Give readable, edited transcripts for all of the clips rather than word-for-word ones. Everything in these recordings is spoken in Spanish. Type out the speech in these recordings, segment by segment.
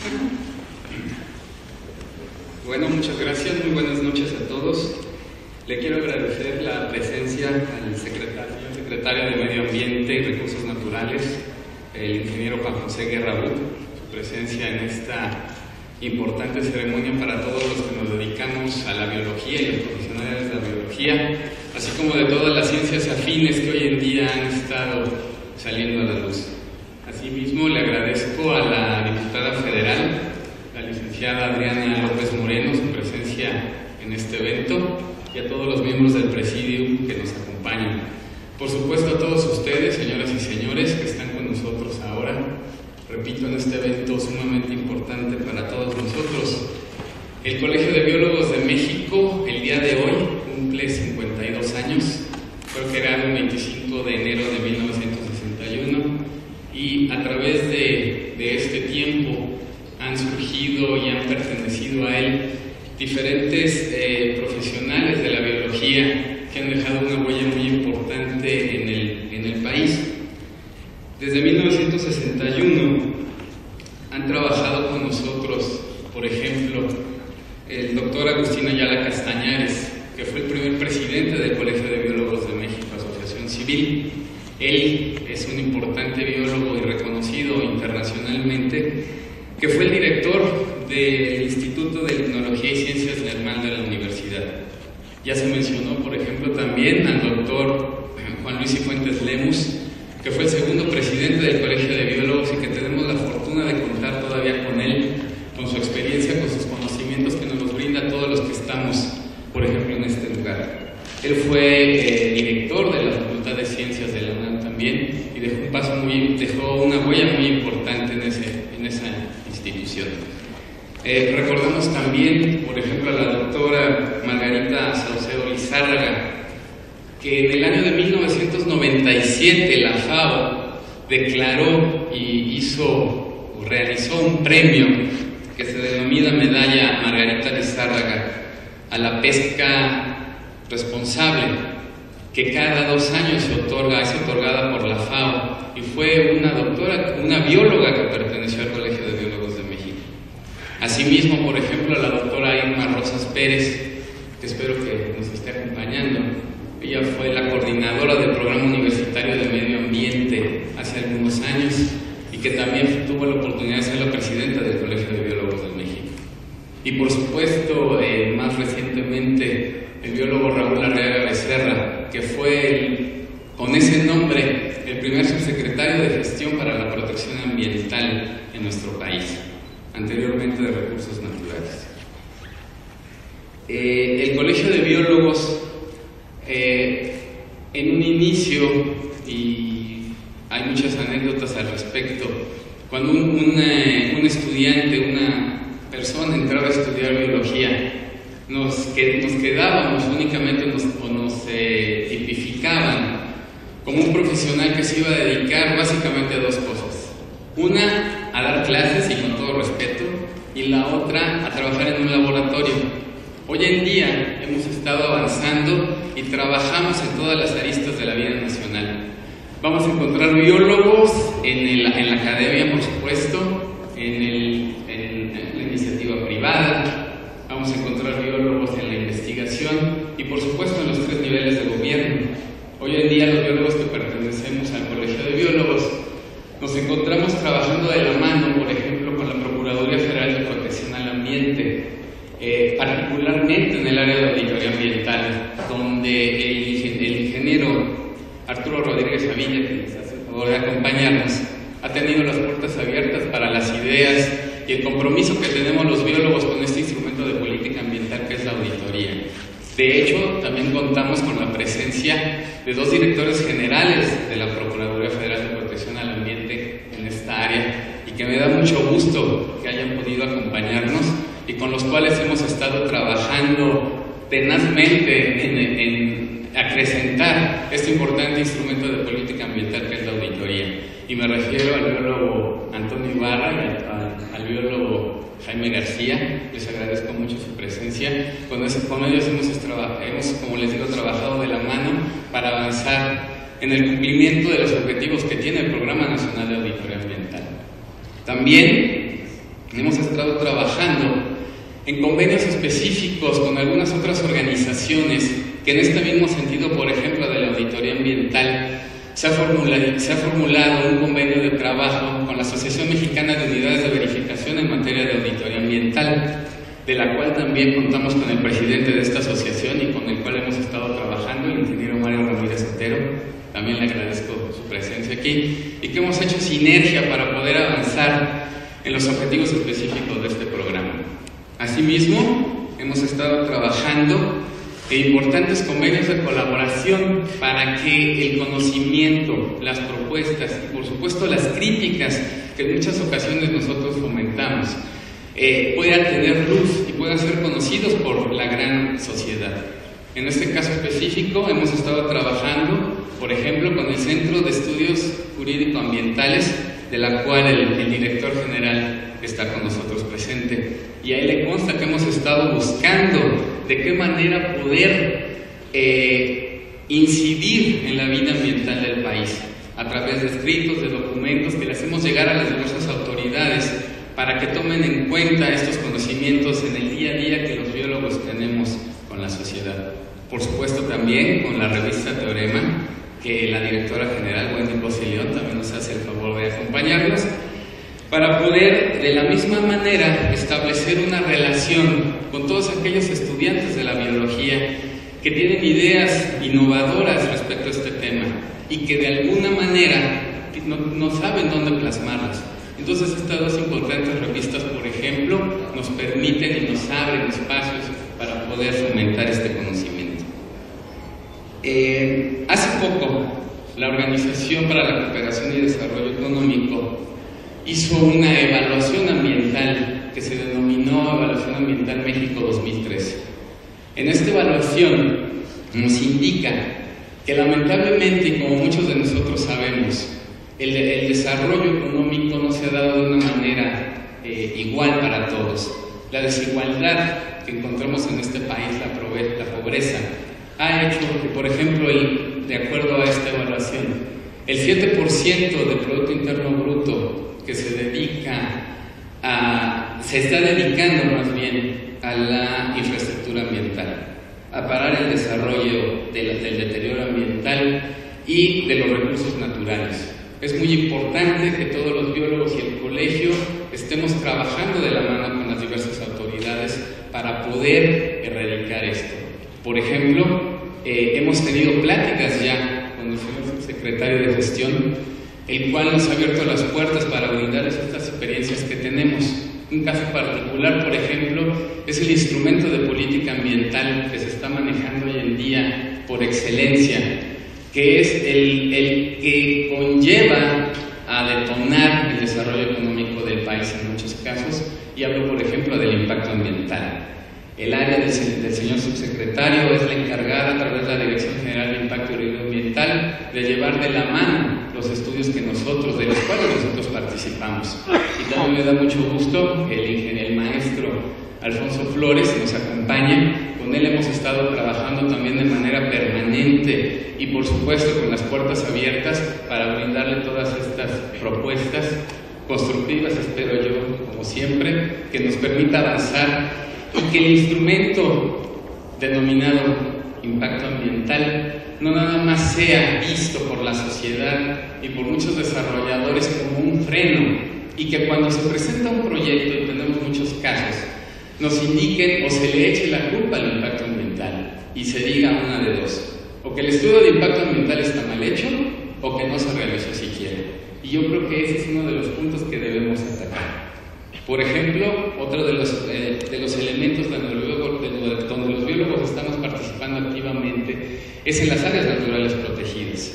Bueno, muchas gracias, muy buenas noches a todos. Le quiero agradecer la presencia al señor secretario de Medio Ambiente y Recursos Naturales, el ingeniero Juan José Guerra Butt, su presencia en esta importante ceremonia para todos los que nos dedicamos a la biología y los profesionales de la biología, así como de todas las ciencias afines que hoy en día han estado saliendo a la luz. Asimismo, le agradezco a la diputada federal, la licenciada Adriana López Moreno, su presencia en este evento, y a todos los miembros del presidium que nos acompañan. Por supuesto, a todos ustedes, señoras y señores, que están con nosotros ahora, repito, en este evento sumamente importante para todos nosotros. El Colegio de Biólogos de México, el día de hoy, cumple 52 años. Fue creado el 25 de enero de 1961 y a través de este tiempo han surgido y han pertenecido a él diferentes profesionales de la biología que han dejado una huella muy importante en el país. Desde 1961 han trabajado con nosotros, por ejemplo, el doctor Agustín Ayala Castañares, que fue el primer presidente del Colegio de Biólogos de México, Asociación Civil. Él es un importante biólogo y reconocido internacionalmente, que fue el director del Instituto de Tecnología y Ciencias NERMAL de la universidad. Ya se mencionó, por ejemplo, también al doctor Juan Luis Cifuentes Lemus, que fue el segundo presidente del Colegio de Biólogos y que tenemos la fortuna de contar todavía con él, con su experiencia, con sus conocimientos que nos brinda a todos los que estamos, por ejemplo, en este lugar. Él fue director de la Facultad de Ciencias de la UNAM también y dejó una huella muy importante en esa institución. Recordamos también, por ejemplo, a la doctora Margarita Saucedo Lizárraga, que en el año de 1997 la FAO declaró y realizó un premio que se denomina Medalla Margarita Lizárraga a la pesca responsable, que cada 2 años es otorgada por la FAO, y fue una bióloga que perteneció al Colegio de Biólogos de México. Asimismo, por ejemplo, la doctora Irma Rosas Pérez, que espero que nos esté acompañando. Ella fue la coordinadora del Programa Universitario de Medio Ambiente hace algunos años y que también tuvo la oportunidad de ser la presidenta del Colegio de Biólogos de México. Y por supuesto, más recientemente, el biólogo Raúl Arriaga Becerra, que fue con ese nombre el primer subsecretario de Gestión para la Protección Ambiental en nuestro país, anteriormente de Recursos Naturales. El Colegio de Biólogos, en un inicio, y hay muchas anécdotas al respecto, cuando un estudiante, una persona entraba a estudiar biología, nos quedábamos únicamente nos tipificaban como un profesional que se iba a dedicar básicamente a 2 cosas. Una, a dar clases y con todo respeto, y la otra, a trabajar en un laboratorio. Hoy en día hemos estado avanzando y trabajamos en todas las aristas de la vida nacional. Vamos a encontrar biólogos en la academia, por supuesto, en la iniciativa privada. Vamos a encontrar biólogos en la investigación y, por supuesto, en los 3 niveles de gobierno. Hoy en día los biólogos que pertenecemos al Colegio de Biólogos nos encontramos trabajando de la mano, por ejemplo, con la Procuraduría Federal de Protección al Ambiente, particularmente en el área de auditoría ambiental, donde el ingeniero Arturo Rodríguez Avilla, que nos hace el favor de acompañarnos, ha tenido las puertas abiertas para las ideas y el compromiso que tenemos los biólogos con este instrumento de política ambiental que es la auditoría. De hecho, también contamos con la presencia de 2 directores generales de la Procuraduría Federal de Protección al Ambiente en esta área y que me da mucho gusto que hayan podido acompañarnos y con los cuales hemos estado trabajando tenazmente en acrecentar este importante instrumento de política ambiental que es la auditoría. Y me refiero al biólogo Antonio Ibarra y al biólogo Jaime García. Les agradezco mucho su presencia. Con ellos hemos, como les digo, trabajado de la mano para avanzar en el cumplimiento de los objetivos que tiene el Programa Nacional de Auditoría Ambiental. También hemos estado trabajando en convenios específicos con algunas otras organizaciones que en este mismo sentido, por ejemplo, de la auditoría ambiental, se ha formulado un convenio de trabajo con la Asociación Mexicana de Unidades de Verificación en materia de auditoría ambiental, de la cual también contamos con el presidente de esta asociación y con el cual hemos estado trabajando, el ingeniero Mario Ramírez Otero. También le agradezco su presencia aquí, y que hemos hecho sinergia para poder avanzar en los objetivos específicos de este programa. Asimismo, hemos estado trabajando en importantes convenios de colaboración para que el conocimiento, las propuestas y por supuesto las críticas que en muchas ocasiones nosotros fomentamos puedan tener luz y puedan ser conocidos por la gran sociedad. En este caso específico hemos estado trabajando, por ejemplo, con el Centro de Estudios Jurídico-Ambientales, de la cual el director general está con nosotros presente, y a él le consta que hemos estado buscando de qué manera poder incidir en la vida ambiental del país a través de escritos, de documentos que le hacemos llegar a las diversas autoridades para que tomen en cuenta estos conocimientos en el día a día que los biólogos tenemos con la sociedad. Por supuesto también con la revista Teorema, que la directora general, Wendy Posse León, también nos hace el favor de acompañarnos, para poder de la misma manera establecer una relación con todos aquellos estudiantes de la biología que tienen ideas innovadoras respecto a este tema y que de alguna manera no saben dónde plasmarlas. Entonces estas dos importantes revistas, por ejemplo, nos permiten y nos abren espacios para poder fomentar este conocimiento. Hace poco, la Organización para la Cooperación y Desarrollo Económico hizo una evaluación ambiental que se denominó Evaluación Ambiental México 2013. En esta evaluación nos indica que lamentablemente, y como muchos de nosotros sabemos, el desarrollo económico no se ha dado de una manera igual para todos. La desigualdad que encontramos en este país, la pobreza, ha hecho que, por ejemplo, de acuerdo a esta evaluación, el 7% del Producto Interno Bruto que se está dedicando más bien a la infraestructura ambiental, a parar el desarrollo del deterioro ambiental y de los recursos naturales. Es muy importante que todos los biólogos y el colegio estemos trabajando de la mano con las diversas autoridades para poder erradicar esto. Por ejemplo, hemos tenido pláticas ya con el señor subsecretario de Gestión, el cual nos ha abierto las puertas para brindarles estas experiencias que tenemos. Un caso particular, por ejemplo, es el instrumento de política ambiental que se está manejando hoy en día por excelencia, que es el que conlleva a detonar el desarrollo económico del país en muchos casos, y hablo, por ejemplo, del impacto ambiental. El área del señor subsecretario es la encargada, a través de la Dirección General de Impacto Ambiental, de llevar de la mano los estudios de los cuales nosotros participamos. Y también me da mucho gusto que el maestro Alfonso Flores nos acompañe. Con él hemos estado trabajando también de manera permanente y, por supuesto, con las puertas abiertas para brindarle todas estas propuestas constructivas, espero yo, como siempre, que nos permita avanzar y que el instrumento denominado impacto ambiental no nada más sea visto por la sociedad y por muchos desarrolladores como un freno, y que cuando se presenta un proyecto, y tenemos muchos casos, nos indiquen o se le eche la culpa al impacto ambiental y se diga una de dos: o que el estudio de impacto ambiental está mal hecho o que no se realizó siquiera. Y yo creo que ese es uno de los puntos que debemos atacar. Por ejemplo, otro de los elementos donde los biólogos estamos participando activamente es en las áreas naturales protegidas.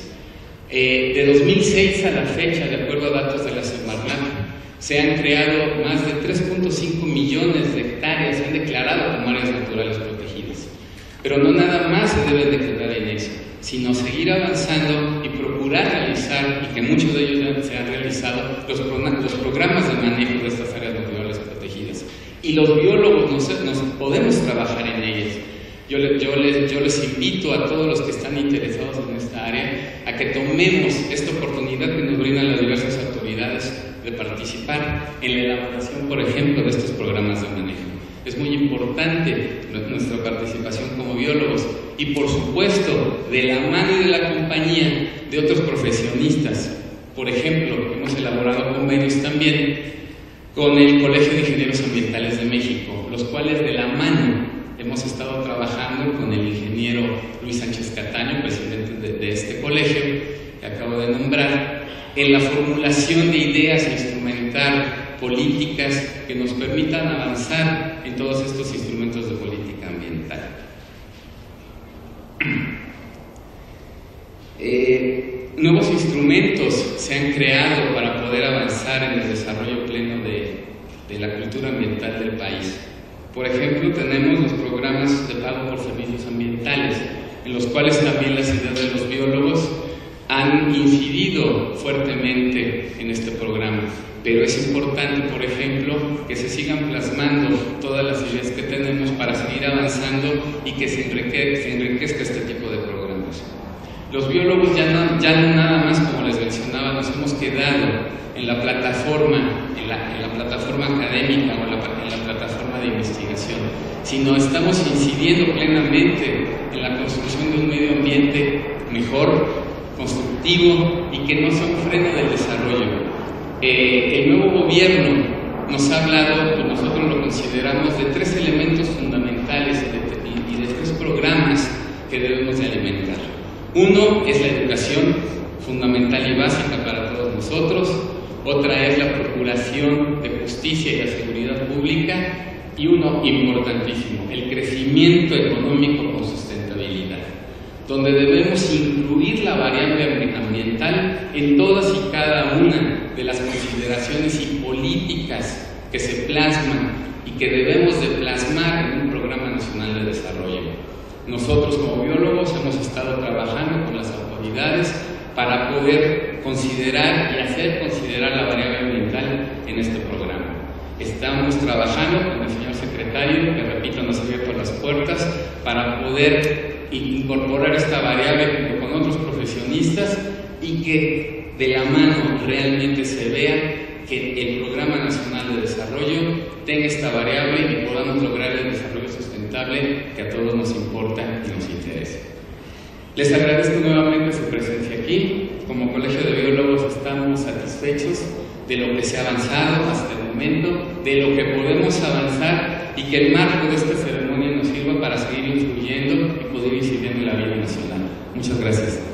De 2006 a la fecha, de acuerdo a datos de la Semarnat, se han creado más de 3.5 millones de hectáreas, se han declarado como áreas naturales protegidas. Pero no nada más se debe de quedar en eso, sino seguir avanzando y procurar realizar, y que muchos de ellos ya se han realizado, los programas de manejo de estas áreas naturales protegidas. Y los biólogos nos podemos trabajar en ellas. Yo les invito a todos los que están interesados en esta área a que tomemos esta oportunidad que nos brindan las diversas autoridades oportunidades de participar en la elaboración, por ejemplo, de estos programas de manejo. Es muy importante nuestra participación como biólogos y, por supuesto, de la mano y de la compañía de otros profesionistas. Por ejemplo, hemos elaborado convenios también con el Colegio de Ingenieros Ambientales de México, los cuales de la mano hemos estado trabajando con el ingeniero Luis Sánchez Cataño, presidente de este colegio que acabo de nombrar, en la formulación de ideas e instrumentar políticas que nos permitan avanzar en todos estos instrumentos de política ambiental. Nuevos instrumentos se han creado para poder avanzar en el desarrollo pleno de la cultura ambiental del país. Por ejemplo, tenemos los programas de pago por servicios ambientales, en los cuales también las ideas de los biólogos han incidido fuertemente en este programa. Pero es importante, por ejemplo, que se sigan plasmando todas las ideas que tenemos para seguir avanzando y que se enriquezca este tipo de programas. Los biólogos ya no nada más, como les mencionaba, nos hemos quedado en la plataforma, en la plataforma académica o en la plataforma de investigación, sino estamos incidiendo plenamente en la construcción de un medio ambiente mejor, constructivo y que no sea un freno del desarrollo. El nuevo gobierno nos ha hablado, y nosotros lo consideramos, de 3 elementos fundamentales y de 3 programas que debemos de alimentar. Uno es la educación, fundamental y básica para todos nosotros. Otra es la procuración de justicia y la seguridad pública. Y uno importantísimo, el crecimiento económico con sustentabilidad, donde debemos incluir la variable ambiental en todas y cada una de las consideraciones y políticas que se plasman y que debemos de plasmar en un programa nacional de desarrollo. Nosotros como biólogos hemos estado trabajando con las autoridades para poder considerar y hacer considerar la variable ambiental en este programa. Estamos trabajando con el señor secretario, que repito, nos ha abierto las puertas para poder incorporar esta variable junto con otros profesionistas y que de la mano realmente se vea que el Programa Nacional de Desarrollo tenga esta variable y podamos lograr el desarrollo sustentable que a todos nos importa y nos interesa. Les agradezco nuevamente su presencia aquí. Como Colegio de Biólogos estamos satisfechos de lo que se ha avanzado hasta el momento, de lo que podemos avanzar y que el marco de esta ceremonia nos sirva para seguir influyendo y poder incidir en la vida nacional. Muchas gracias.